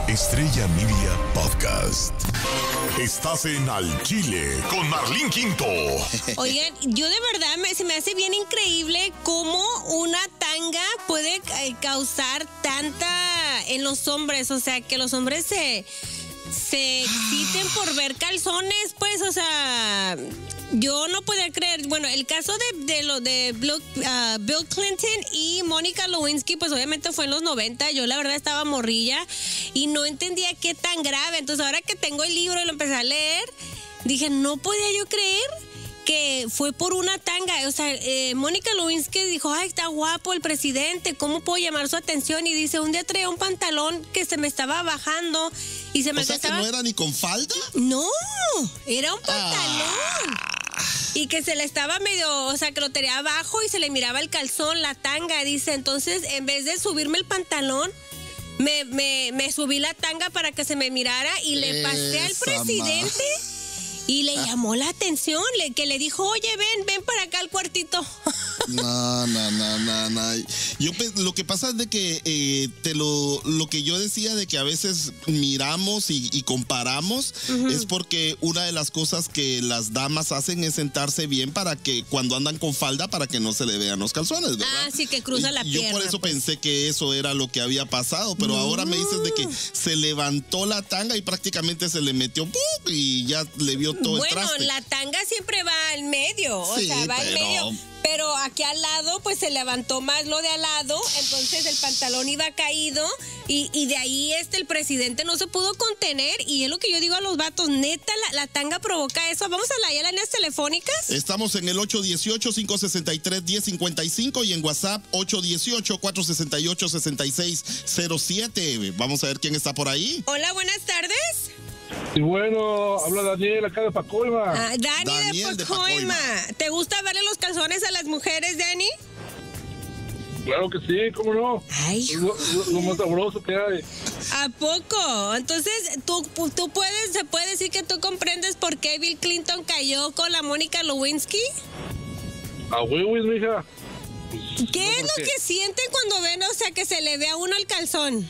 Estrella Media Podcast. Estás en Al Chile con Marlene Quinto. Oigan, yo de verdad se me hace bien increíble cómo una tanga puede causar tanta en los hombres. O sea, que los hombres se exciten por ver calzones, pues, o sea, yo no podía creer. Bueno, el caso de Bill Clinton y Mónica Lewinsky, pues obviamente fue en los 90. Yo la verdad estaba morrilla y no entendía qué tan grave. Entonces ahora que tengo el libro y lo empecé a leer, dije, no podía yo creer que fue por una tanga. O sea, Mónica Lewinsky dijo, ay, está guapo el presidente, ¿cómo puedo llamar su atención? Y dice, un día traía un pantalón que se me estaba bajando y se me ¿que no era ni con falda? No, era un pantalón. Y que se le estaba medio, o sea, que lo tenía abajo y se le miraba el calzón, la tanga, dice. Entonces, en vez de subirme el pantalón, me subí la tanga para que se me mirara y le pasé al presidente. Y le llamó la atención, que le dijo, oye, ven para acá al cuartito. No. Lo que pasa es de que lo que yo decía de que a veces miramos y comparamos, es porque una de las cosas que las damas hacen es sentarse bien para que cuando andan con falda, para que no se le vean los calzones, ¿verdad? Ah, sí, que cruza la pierna. Yo por eso pensé que eso era lo que había pasado, pero ahora me dices de que se levantó la tanga y prácticamente se le metió y ya le vio todo el traste. Bueno, la tanga siempre va al medio, o sea, va al medio. Pero aquí al lado, pues se levantó más lo de al lado, entonces el pantalón iba caído y de ahí el presidente no se pudo contener. Y es lo que yo digo a los vatos, neta, la tanga provoca eso. Vamos a las líneas telefónicas. Estamos en el 818-563-1055 y en WhatsApp 818-468-6607. Vamos a ver quién está por ahí. Hola, buenas tardes. Y bueno, habla Daniel acá de Pacoima. Daniel de Pacoima. ¿Te gusta verle los calzones a las mujeres, Dani? Claro que sí, ¿cómo no? Ay, lo más sabroso que hay. ¿A poco? Entonces, se puede decir que tú comprendes por qué Bill Clinton cayó con la Mónica Lewinsky. A huevos, mija. ¿Qué es lo que sienten cuando ven, o sea, que se le ve a uno el calzón?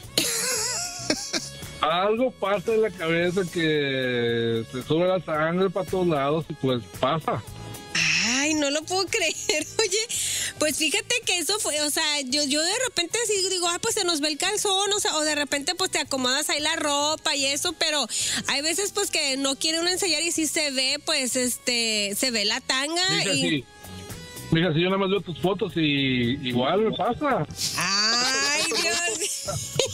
Algo pasa en la cabeza que se sube la sangre para todos lados y pues pasa. Ay, no lo puedo creer. Oye, pues fíjate que eso fue, o sea, yo de repente así digo, pues se nos ve el calzón, o sea, o de repente pues te acomodas ahí la ropa y eso, pero hay veces pues que no quiere uno enseñar y sí se ve, pues se ve la tanga. Mija, si yo nada más veo tus fotos y igual me pasa. Ay, Dios.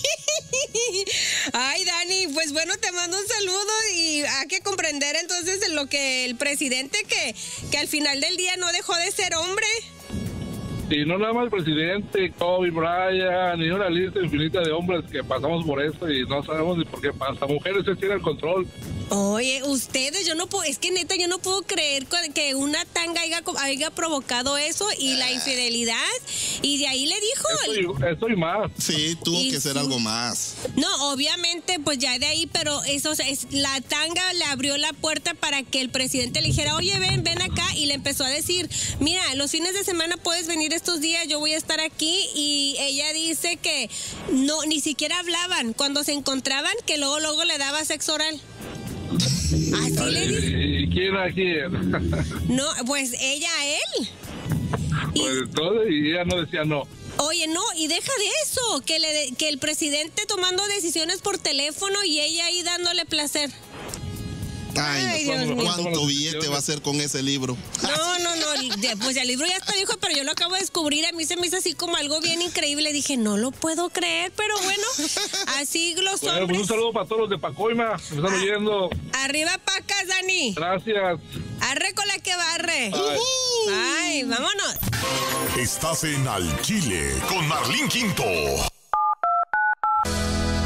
Ay, Dani, pues bueno, te mando un saludo y hay que comprender entonces lo que el presidente que al final del día no dejó de ser hombre. Y no nada más el presidente, Kobe Bryant, y una lista infinita de hombres que pasamos por esto y no sabemos ni por qué pasa. Mujeres se tienen el control. Oye, ustedes, yo no puedo, es que neta, yo no puedo creer que una tanga haya provocado eso y la infidelidad, y de ahí le dijo. Eso y más. Sí, tuvo que ser algo más. No, obviamente, pues ya de ahí, pero eso la tanga le abrió la puerta para que el presidente le dijera, oye, ven acá, y le empezó a decir, mira, los fines de semana puedes venir estos días, yo voy a estar aquí, y ella dice que no, ni siquiera hablaban, cuando se encontraban, que luego le daba sexo oral. Así le dice. ¿Y quién a quién? No, pues ella a él. Pues entonces, y ella no decía no. Oye, no, y deja de eso, que el presidente tomando decisiones por teléfono y ella ahí dándole placer. Ay, no, ¿cuánto billete va a hacer con ese libro? No, pues el libro ya está viejo, pero yo lo acabo de descubrir, a mí se me hizo así como algo bien increíble, dije, no lo puedo creer, pero bueno, así los hombres. Pues un saludo para todos los de Pacoima, que me están oyendo. Arriba Pacas, Dani. Gracias. Arre con la que barre. Bye. Ay, vámonos. Estás en Al Chile con Marlene Quinto.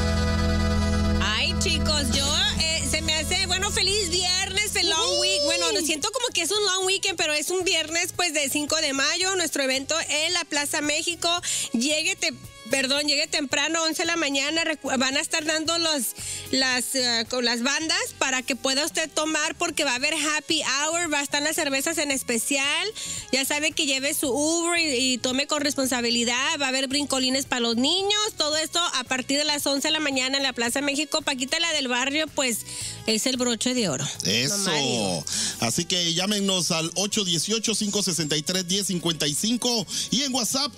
Ay, chicos, yo se me hace, bueno, feliz viernes, el long week. Bueno, Bueno, siento como que es un long weekend, pero es un viernes, pues, de 5 de mayo, nuestro evento en la Plaza México. Llegue temprano, 11 de la mañana. Van a estar dando con las bandas para que pueda usted tomar, porque va a haber happy hour, va a estar las cervezas en especial. Ya sabe que lleve su Uber y tome con responsabilidad. Va a haber brincolines para los niños. Todo esto a partir de las 11 de la mañana en la Plaza México. Paquita, la del barrio, pues es el broche de oro. Eso. Así que llámenos al 818-563-1055 y en WhatsApp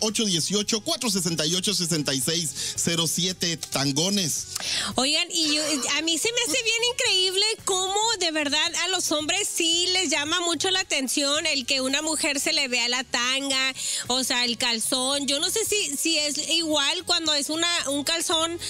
818-468-6607, tangones. Oigan, a mí se me hace bien increíble cómo de verdad a los hombres sí les llama mucho la atención el que una mujer se le vea la tanga, o sea, el calzón. Yo no sé si es igual cuando es un calzón,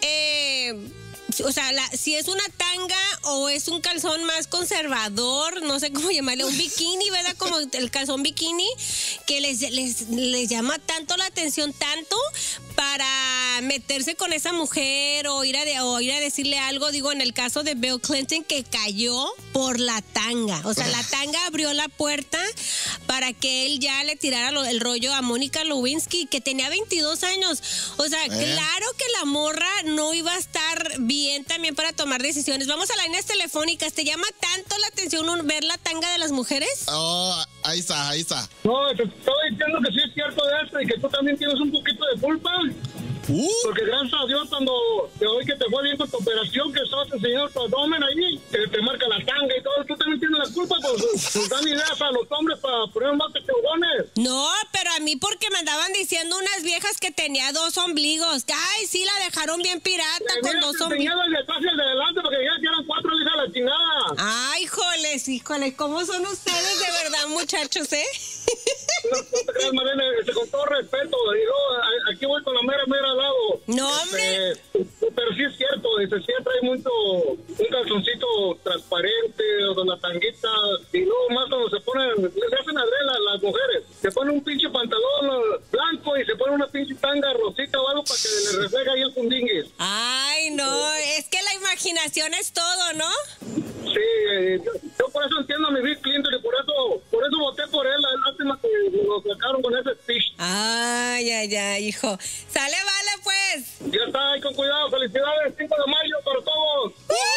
o sea, si es una tanga o es un calzón más conservador, no sé cómo llamarle, un bikini, ¿verdad? Como el calzón bikini, que les llama tanto la atención, tanto para meterse con esa mujer o ir a decirle algo. Digo, en el caso de Bill Clinton, que cayó por la tanga. O sea, la tanga abrió la puerta para que él ya le tirara el rollo a Mónica Lewinsky, que tenía 22 años. O sea, claro que la morra no iba a estar bien también para tomar decisiones. Vamos a las líneas telefónicas. ¿Te llama tanto la atención ver la tanga de las mujeres? Oh, ahí está. No, te estoy diciendo que sí es cierto de esto y que tú también tienes un poquito de culpa. Porque gracias a Dios, cuando te oí que te fue bien con tu operación, que estabas enseñando tu abdomen ahí, que te marca la tanga y todo, tú también tienes la culpa, pues dan ideas a los hombres para poner más teudones. No, pero a mí porque me andaban diciendo unas viejas que tenía 2 ombligos. Ay, sí, la dejaron bien pirata con 2 ombligos. El de atrás y el de adelante, porque ya eran 4 hijas la chingada. Ay, híjoles, ¿cómo son ustedes de verdad, muchachos, eh? No te creas, Marlene, con todo respeto, digo, aquí voy con la mera al lado. No, hombre. Pero sí es cierto, siempre hay un calzoncito transparente, o con la tanguita, y luego más cuando se ponen, le hacen adrela a las mujeres, se ponen un pinche pantalón blanco y se ponen una pinche tanga rosita o algo para que le refleje ahí el fundinguis. Ay, no, es que la imaginación es todo, ¿no? Sí, yo por eso entiendo a mi Bill Clinton y por eso voté por él. La lástima que lo sacaron con ese speech. Ay, hijo. Sale, vale, pues. Ya está, ahí con cuidado. Felicidades, 5 de mayo para todos.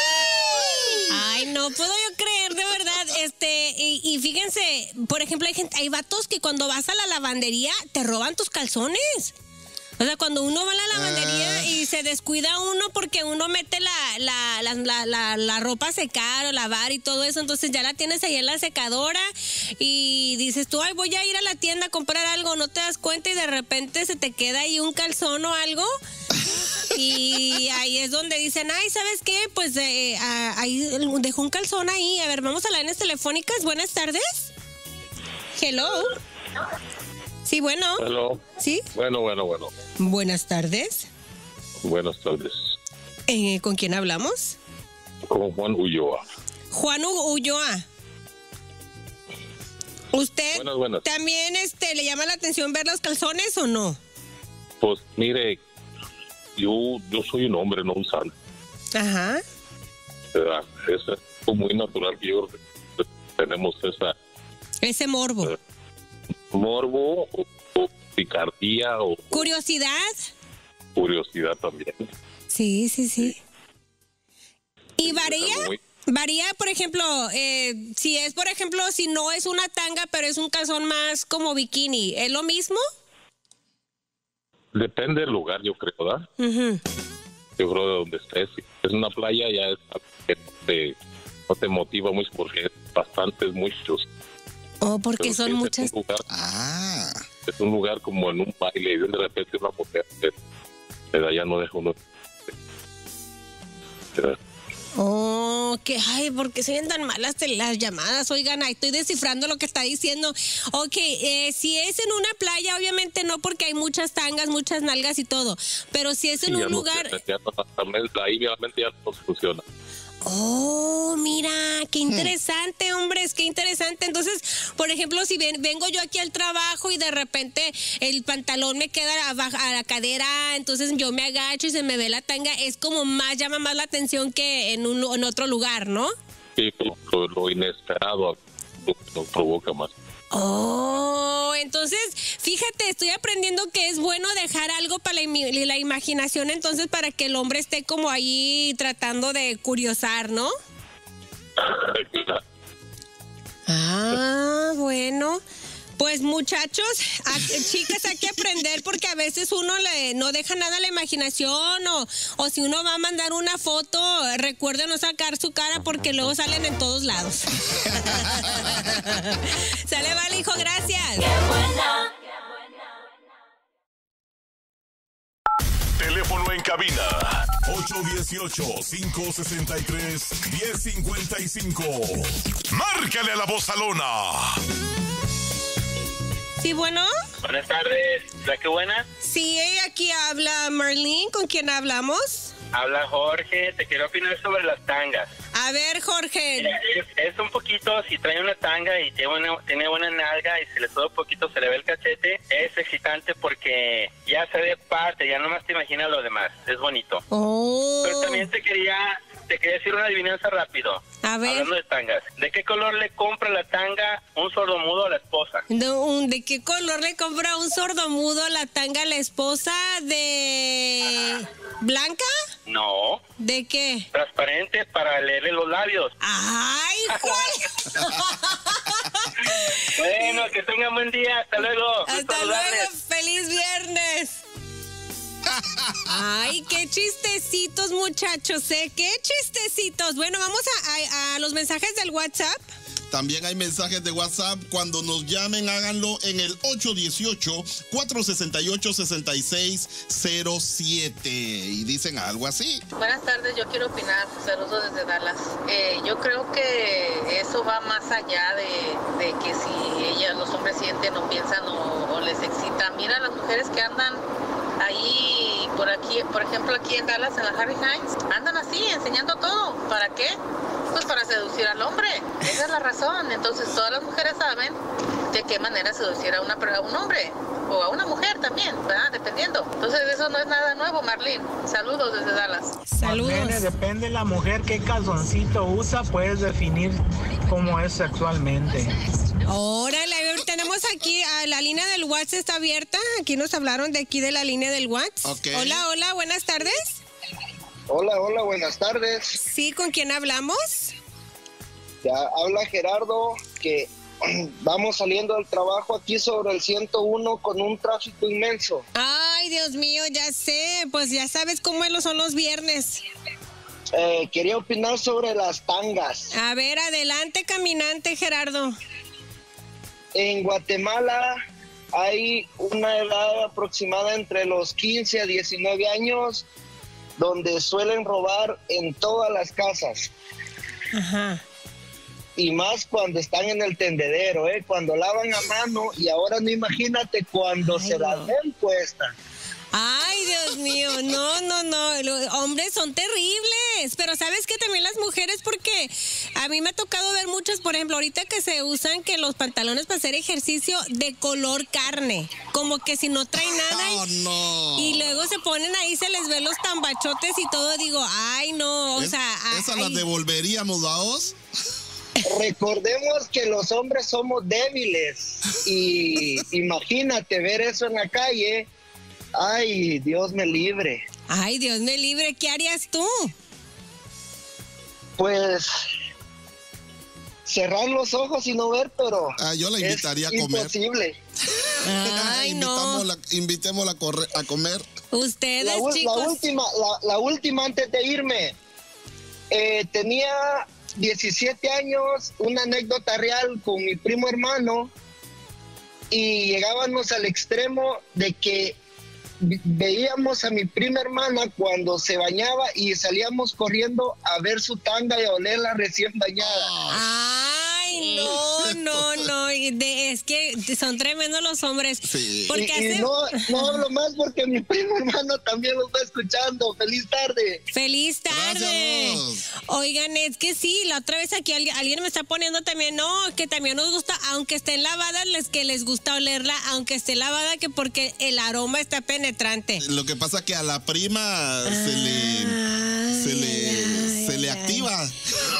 Ay, no puedo yo creer, de verdad. Y fíjense, por ejemplo, hay vatos que cuando vas a la lavandería te roban tus calzones. O sea, cuando uno va a la lavandería y se descuida uno porque uno mete la ropa a secar o lavar y todo eso, entonces ya la tienes ahí en la secadora y dices tú, ay, voy a ir a la tienda a comprar algo, no te das cuenta y de repente se te queda ahí un calzón o algo y ahí es donde dicen, ay, ¿sabes qué? Pues ahí dejó un calzón ahí. A ver, vamos a las líneas telefónicas. Buenas tardes. Hello. Sí, bueno. Hello. Sí. Bueno. Buenas tardes. Buenas tardes. ¿Con quién hablamos? Con Juan Ulloa. Juan Ulloa. ¿Usted Buenas. también le llama la atención ver los calzones o no? Pues mire, yo soy un hombre, no un santo. Ajá. Es muy natural que yo tenemos Ese morbo. Morbo o picardía o ¿curiosidad? Curiosidad también. Sí. ¿Y varía, por ejemplo, si no es una tanga, pero es un calzón más como bikini, ¿es lo mismo? Depende del lugar, yo creo, ¿verdad? Uh-huh. Yo creo de donde estés. Si es una playa, ya no te motiva mucho porque bastantes, muchos. Oh, porque pero son si muchas. Es un lugar como en un baile y de repente una mujer ya no deja uno. Oh, ay, porque se ven tan malas las llamadas. Oigan, ahí estoy descifrando lo que está diciendo. Ok, si es en una playa, obviamente no, porque hay muchas tangas, muchas nalgas y todo. Pero si es en un lugar. Ahí realmente ya no funciona. Oh, mira, qué interesante, hombres, qué interesante. Entonces, por ejemplo, si vengo yo aquí al trabajo y de repente el pantalón me queda a la cadera, entonces yo me agacho y se me ve la tanga, es como llama más la atención que en otro lugar, ¿no? Sí, lo inesperado. nos provoca más. Oh, entonces, fíjate, estoy aprendiendo que es bueno dejar algo para la imaginación, entonces para que el hombre esté como ahí tratando de curiosar, ¿no? Ah, bueno. Pues muchachos, chicas, hay que aprender porque a veces uno no deja nada a la imaginación o si uno va a mandar una foto, recuerde no sacar su cara porque luego salen en todos lados. Sale, vale, hijo, gracias. ¡Qué buena! Teléfono en cabina 818-563-1055. Márcale a la Bozalona. Sí, bueno. Buenas tardes, ¿la que buena? Sí, aquí habla Marlene, ¿con quién hablamos? Habla Jorge, te quiero opinar sobre las tangas. A ver, Jorge. Es un poquito, si trae una tanga y tiene buena nalga y se le sube un poquito, se le ve el cachete, es excitante porque ya se ve parte, ya nomás te imaginas lo demás, es bonito. Oh. Pero también te quería decir una adivinanza rápido. A ver. Hablando de tangas. ¿De qué color le compra la tanga un sordomudo a la esposa? ¿De qué color le compra un sordomudo la tanga a la esposa? ¿De blanca? No. ¿De qué? Transparente para leerle los labios. ¡Ay, Juan! Bueno, que tengan buen día. Hasta luego. Hasta luego. ¡Feliz viernes! Ay, qué chistecitos, muchachos, ¿eh? ¡Qué chistecitos! Bueno, vamos a los mensajes del WhatsApp. También hay mensajes de WhatsApp. Cuando nos llamen, háganlo en el 818-468-6607. Y dicen algo así. Buenas tardes, yo quiero opinar. Saludos desde Dallas. Yo creo que eso va más allá de que si los hombres sienten o piensan o les excita. Mira las mujeres que andan ahí, por aquí, por ejemplo, aquí en Dallas, en la Harry Hines, andan así, enseñando todo. ¿Para qué? Pues para seducir al hombre. Esa es la razón. Entonces, todas las mujeres saben de qué manera seducir a un hombre o a una mujer también, ¿verdad? Dependiendo. Entonces, eso no es nada nuevo, Marlene. Saludos desde Dallas. Saludos. Marlene, depende de la mujer qué calzoncito usa, puedes definir cómo es sexualmente. Órale, tenemos aquí a la línea del WhatsApp, está abierta. Aquí nos hablaron de aquí de la línea del WhatsApp. Okay. Hola, buenas tardes. Hola, buenas tardes. Sí, ¿con quién hablamos? Ya habla Gerardo, que vamos saliendo del trabajo aquí sobre el 101 con un tráfico inmenso. Ay, Dios mío, ya sé, pues ya sabes cómo son los viernes. Quería opinar sobre las tangas. A ver, adelante, caminante, Gerardo. En Guatemala hay una edad aproximada entre los 15 a 19 años donde suelen robar en todas las casas. Ajá. Y más cuando están en el tendedero, cuando lavan a mano, y ahora no, imagínate cuando se las ven puestas. Ay, Dios mío, no, los hombres son terribles, pero ¿sabes qué? También las mujeres, porque a mí me ha tocado ver muchas, por ejemplo, ahorita que se usan que los pantalones para hacer ejercicio de color carne, como que si no traen nada y luego se ponen ahí, se les ven los tambachotes y todo, digo, ay, no, ¿Esas las devolveríamos, vamos? Recordemos que los hombres somos débiles y imagínate ver eso en la calle. Ay, Dios me libre. Ay, Dios me libre, ¿qué harías tú? Pues cerrar los ojos y no ver, pero yo la invitaría a comer. Imposible. Ay, no. Invitémosla a comer. Ustedes, chicos. La última antes de irme. Tenía 17 años, una anécdota real con mi primo hermano, y llegábamos al extremo de que veíamos a mi prima hermana cuando se bañaba y salíamos corriendo a ver su tanga y a olerla recién bañada. Ay, no, es que son tremendos los hombres. Sí. Porque no hablo más porque mi primo hermano también lo está escuchando. Feliz tarde. Feliz tarde. Gracias. Oigan, es que sí, la otra vez aquí alguien me está poniendo también, que también nos gusta, aunque estén lavadas, que les gusta olerla, aunque esté lavada, que porque el aroma está penetrante. Lo que pasa es que a la prima se le activa. Mira,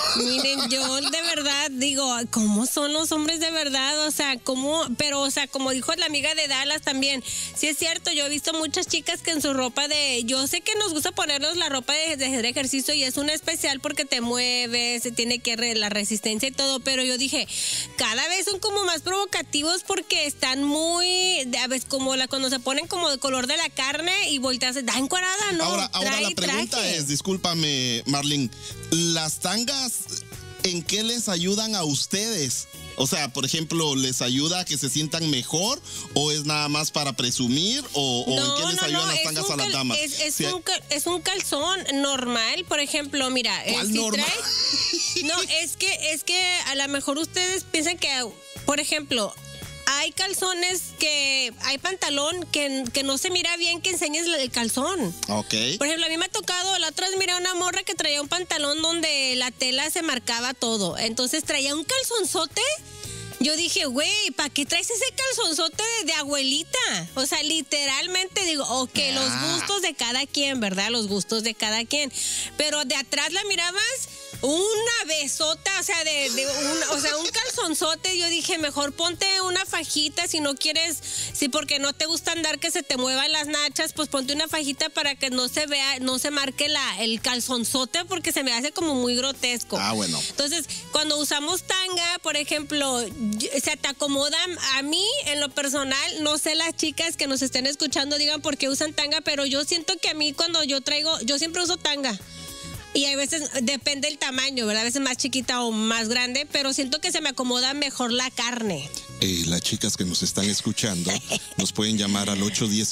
Miren, yo de verdad digo, ¿cómo son los hombres de verdad? O sea, ¿cómo? Pero, o sea, como dijo la amiga de Dallas también, sí es cierto, yo he visto muchas chicas que en su ropa yo sé que nos gusta ponernos la ropa de hacer ejercicio y es una especial porque te mueves, se tiene que la resistencia y todo, pero yo dije, cada vez son como más provocativos porque están muy, a veces como cuando se ponen como de color de la carne y volteas, da encuadrada, ¿no? Ahora la pregunta es, discúlpame, Marlene, ¿las tangas en qué les ayudan a ustedes? O sea, por ejemplo, ¿les ayuda a que se sientan mejor? ¿O es nada más para presumir? ¿O en qué les ayudan las tangas a las damas? Es un calzón normal, por ejemplo, mira. ¿Cuál normal? No, es que a lo mejor ustedes piensan que, por ejemplo, hay calzones hay pantalón que no se mira bien que enseñes el calzón. Ok. Por ejemplo, a mí me ha tocado, la otra vez miré a una morra que traía un pantalón donde la tela se marcaba todo. Entonces traía un calzonzote. Yo dije, güey, ¿para qué traes ese calzonzote de abuelita? O sea, literalmente digo, ok, los gustos de cada quien, ¿verdad? Los gustos de cada quien. Pero de atrás la mirabas una besota, o sea, un calzonzote. Yo dije, mejor ponte una fajita si no quieres, porque no te gusta andar que se te muevan las nachas, pues ponte una fajita para que no se vea, no se marque el calzonzote porque se me hace como muy grotesco. Ah, bueno. Entonces, cuando usamos tanga, por ejemplo, se te acomodan. A mí, en lo personal, no sé las chicas que nos estén escuchando digan por qué usan tanga, pero yo siento que a mí cuando yo siempre uso tanga. Y a veces depende del tamaño, ¿verdad? A veces más chiquita o más grande, pero siento que se me acomoda mejor la carne. Las chicas que nos están escuchando nos pueden llamar al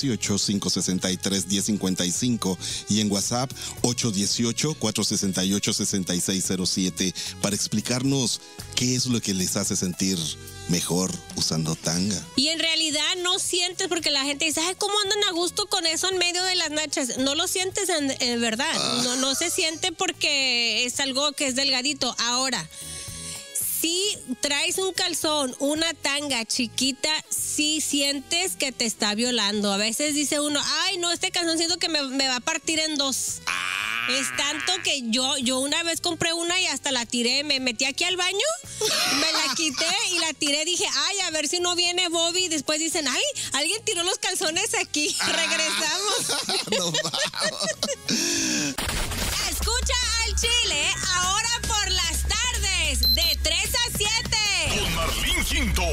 818-563-1055 y en WhatsApp 818-468-6607 para explicarnos qué es lo que les hace sentir mejor usando tanga. Y en realidad no sientes, porque la gente dice, ay, ¿cómo andan a gusto con eso en medio de las nachas? No lo sientes en verdad. No se siente porque es algo que es delgadito. Ahora, si traes un calzón, una tanga chiquita, sí sientes que te está violando. A veces dice uno, ay, no, este calzón siento que me va a partir en dos. Es tanto que yo una vez compré una y hasta la tiré. Me metí aquí al baño, me la quité y la tiré. Dije, ay, a ver si no viene Bobby. Después dicen, ay, alguien tiró los calzones aquí. Regresamos. No, vamos. Escucha al Chile ahora por las tardes de 3 a 7. Con Marlene Quinto.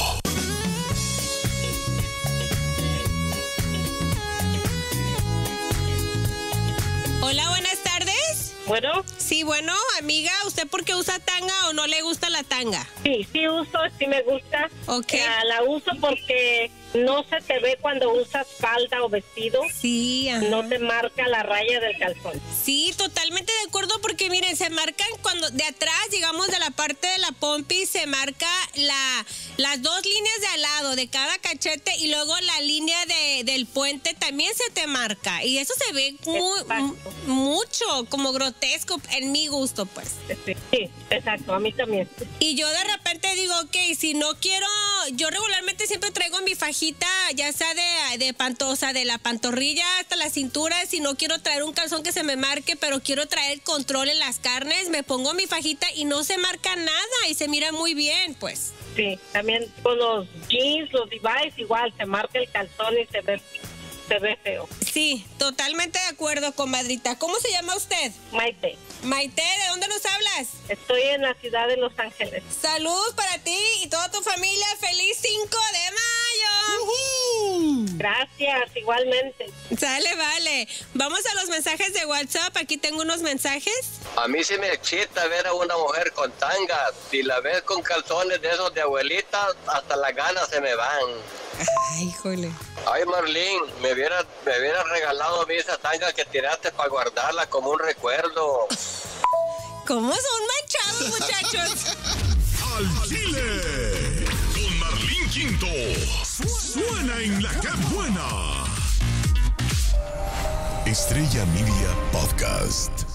Hola, buenas tardes. Bueno. Sí, bueno, amiga, ¿usted por qué usa tanga o no le gusta la tanga? Sí uso, sí me gusta. Ok. La uso porque no se te ve cuando usas falda o vestido. Sí, ajá. No te marca la raya del calzón. Sí, totalmente de acuerdo porque miren, se marcan cuando de atrás, digamos de la parte de la pompi, se marca las dos líneas de al lado de cada cachete y luego la línea del puente también se te marca y eso se ve mucho como grotesco en mi gusto, pues. Sí, exacto, a mí también. Y yo de repente digo, ok, si no quiero, yo regularmente siempre traigo mi fajita, ya sea de la pantorrilla hasta la cintura. Si no quiero traer un calzón que se me marque, pero quiero traer control en las carnes, me pongo mi fajita y no se marca nada y se mira muy bien, pues. Sí, también con los jeans, los Levi's, igual se marca el calzón y se ve feo. Sí, totalmente de acuerdo, comadrita. ¿Cómo se llama usted? Maite. Maite, ¿de dónde nos hablas? Estoy en la ciudad de Los Ángeles. Salud para ti y toda tu familia. ¡Feliz 5 de mayo! Gracias, igualmente. Sale, vale. Vamos a los mensajes de WhatsApp. Aquí tengo unos mensajes. A mí sí me excita ver a una mujer con tanga. Si la ves con calzones de esos de abuelita, hasta las ganas se me van. Ay, híjole. Ay, Marlene, me hubieras regalado a mí esa tanga que tiraste para guardarla como un recuerdo. ¿Cómo son manchados, muchachos? ¡Al Chile! Con Marlene Quinto. Suena en la que buena. Estrella Media Podcast.